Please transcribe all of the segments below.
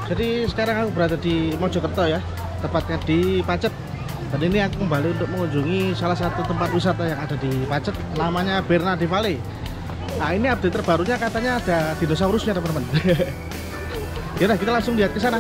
Jadi sekarang aku berada di Mojokerto ya, tepatnya di Pacet. Dan ini aku kembali untuk mengunjungi salah satu tempat wisata yang ada di Pacet, namanya Bernardi Valley. Nah, ini update terbarunya katanya ada dinosaurusnya teman-teman. Yaudah, kita langsung lihat ke sana.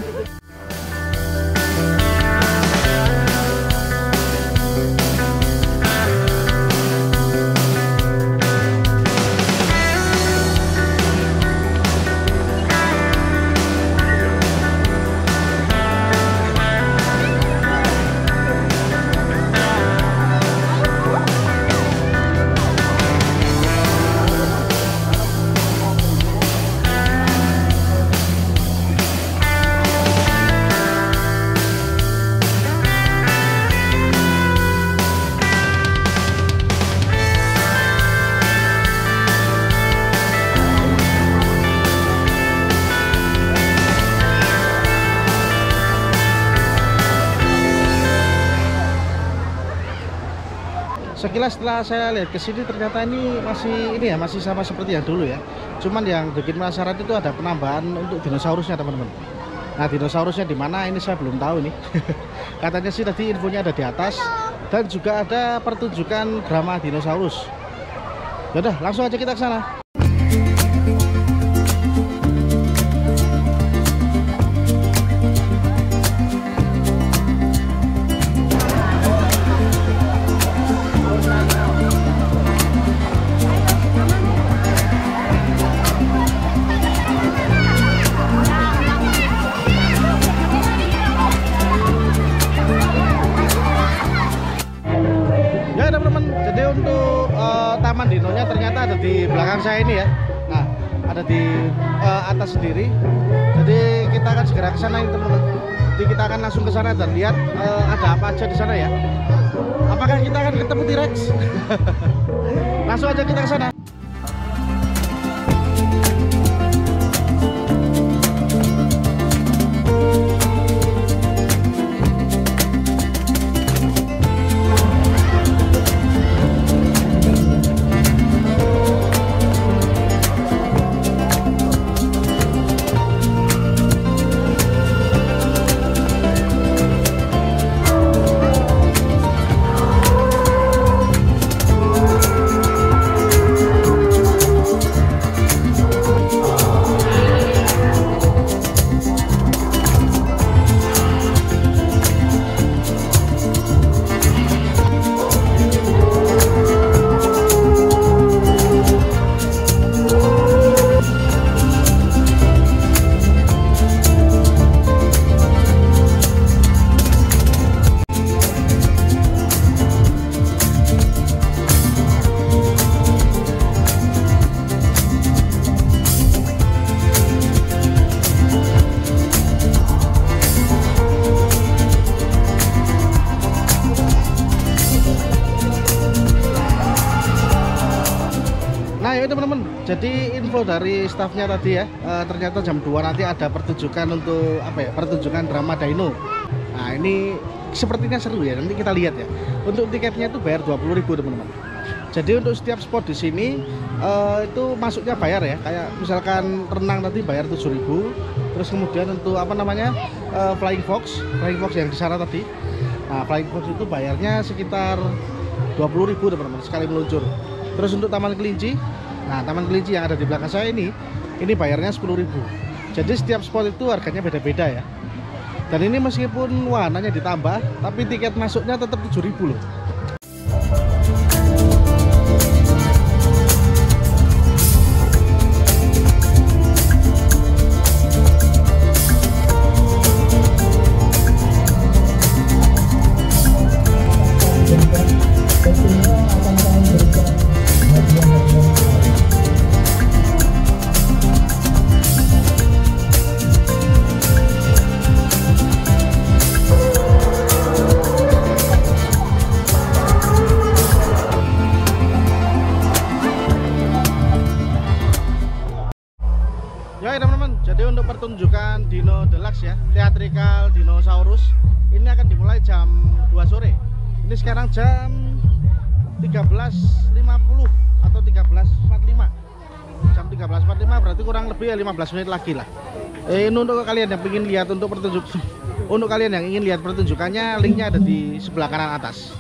Sekilas setelah saya lihat ke sini ternyata ini masih sama seperti yang dulu ya. Cuman yang bikin penasaran itu ada penambahan untuk dinosaurusnya teman-teman. Nah, dinosaurusnya di mana ini saya belum tahu nih. Katanya sih tadi infonya ada di atas dan juga ada pertunjukan drama dinosaurus. Yaudah, langsung aja kita ke sana. Taman dinonya ternyata ada di belakang saya ini ya. Nah, ada di atas sendiri. Jadi kita akan segera ke sana teman-teman. Jadi kita akan langsung ke sana dan lihat ada apa aja di sana ya. Apakah kita akan ketemu T-Rex? Langsung aja kita ke sana. Teman-teman, jadi info dari stafnya tadi ya, ternyata jam 2 nanti ada pertunjukan untuk pertunjukan drama dino. Nah, ini sepertinya seru ya, nanti kita lihat ya. Untuk tiketnya itu bayar 20.000 teman-teman. Jadi untuk setiap spot di sini itu masuknya bayar ya, kayak misalkan renang tadi bayar 7.000. Terus kemudian untuk Flying Fox yang di sana tadi. Nah, Flying Fox itu bayarnya sekitar 20.000 teman-teman sekali meluncur. Terus untuk Taman Kelinci, nah Taman Kelinci yang ada di belakang saya ini bayarnya 10.000. Jadi setiap spot itu harganya beda-beda ya. Dan ini meskipun wahananya ditambah, tapi tiket masuknya tetap 7.000 loh. Ya teman-teman, jadi untuk pertunjukan Dino Deluxe ya, Theatrical Dinosaurus ini akan dimulai jam 2 sore. Ini sekarang jam 13.50 atau 13.45. Jam 13.45 berarti kurang lebih ya 15 menit lagi lah. Ini untuk kalian yang ingin lihat untuk kalian yang ingin lihat pertunjukannya, linknya ada di sebelah kanan atas.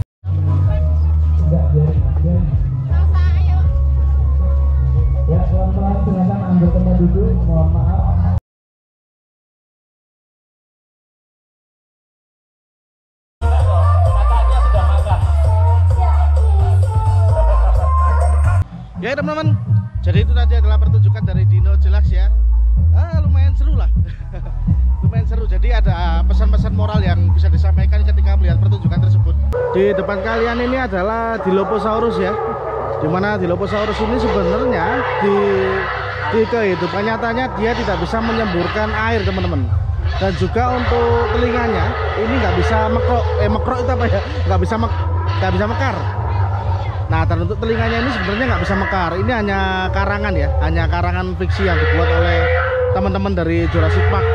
Ya, mohon maaf, silakan ambil tempat duduk. Mohon maaf. Ya teman-teman, jadi itu tadi adalah pertunjukan dari Dino Deluxe ya. Lumayan seru lah. Lumayan seru. Jadi ada pesan-pesan moral yang bisa disampaikan ketika melihat pertunjukan tersebut. Di depan kalian ini adalah Dilophosaurus ya. Dimana Dilophosaurus ini sebenarnya di kehidupan nyatanya dia tidak bisa menyemburkan air teman-teman. Dan juga untuk telinganya ini nggak bisa mekrok itu apa ya? Nggak bisa mekar. Nah, dan untuk telinganya ini sebenarnya nggak bisa mekar. Ini hanya karangan ya, hanya karangan fiksi yang dibuat oleh teman-teman dari Jurassic Park.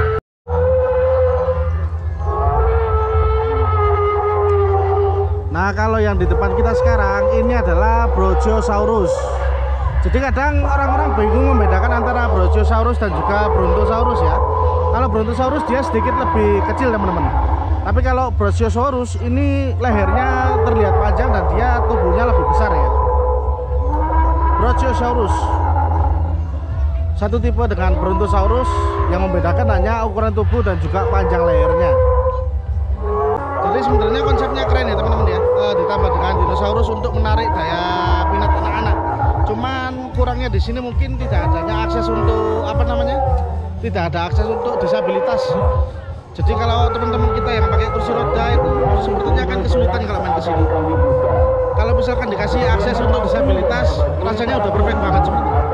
Nah, kalau yang di depan kita sekarang ini adalah Brachiosaurus. Jadi kadang orang-orang bingung membedakan antara Brachiosaurus dan juga Brontosaurus ya. Kalau Brontosaurus dia sedikit lebih kecil teman-teman. Tapi kalau Brachiosaurus ini lehernya terlihat panjang dan dia tubuhnya lebih besar ya. Brachiosaurus satu tipe dengan Brontosaurus, yang membedakan hanya ukuran tubuh dan juga panjang lehernya. Jadi sebenarnya konsepnya keren ya teman-teman ya. Ditambah dengan dinosaurus untuk menarik daya minat anak-anak. Cuman kurangnya di sini mungkin tidak adanya akses untuk tidak ada akses untuk disabilitas. Jadi kalau teman-teman kita yang pakai kursi roda itu sepertinya akan kesulitan kalau main ke sini. Kalau misalkan dikasih akses untuk disabilitas, rasanya udah perfect banget seperti itu.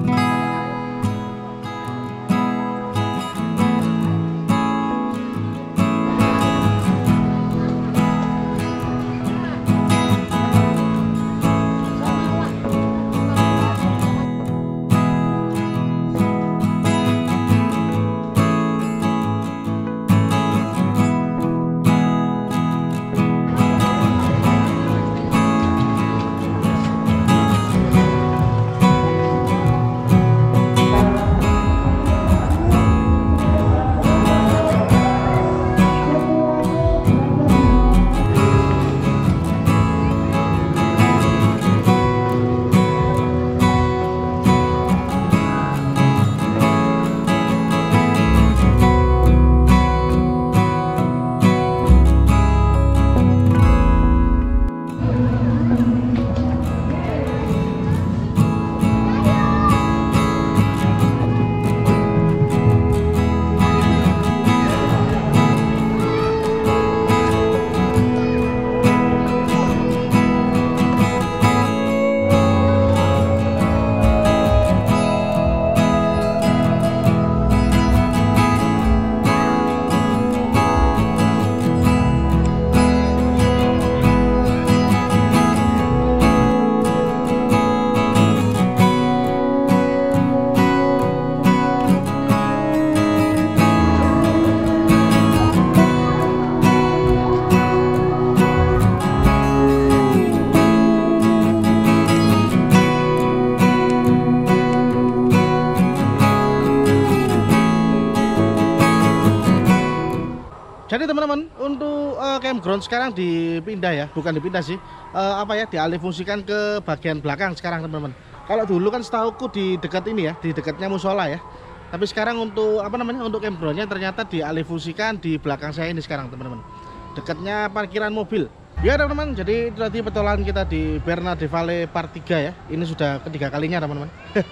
Jadi teman-teman, untuk campground sekarang dipindah ya, bukan dipindah sih, dialih fungsikan ke bagian belakang sekarang teman-teman. Kalau dulu kan setauku di dekat ini ya, di dekatnya musola ya. Tapi sekarang untuk untuk campgroundnya ternyata dialih fungsikan di belakang saya ini sekarang teman-teman, dekatnya parkiran mobil. Ya teman-teman, jadi itu tadi petualangan kita di Bernardi Valley Part 3 ya. Ini sudah ketiga kalinya teman-teman.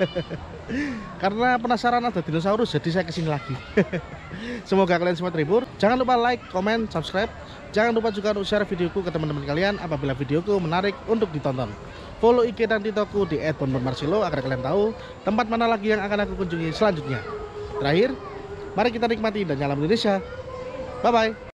Karena penasaran ada dinosaurus, jadi saya kesini lagi. Semoga kalian semua terhibur. Jangan lupa like, comment, subscribe. Jangan lupa juga untuk share videoku ke teman-teman kalian apabila videoku menarik untuk ditonton. Follow IG dan TikTokku di @bonbonmarsilo agar kalian tahu tempat mana lagi yang akan aku kunjungi selanjutnya. Terakhir, mari kita nikmati dan nyalam Indonesia. Bye-bye.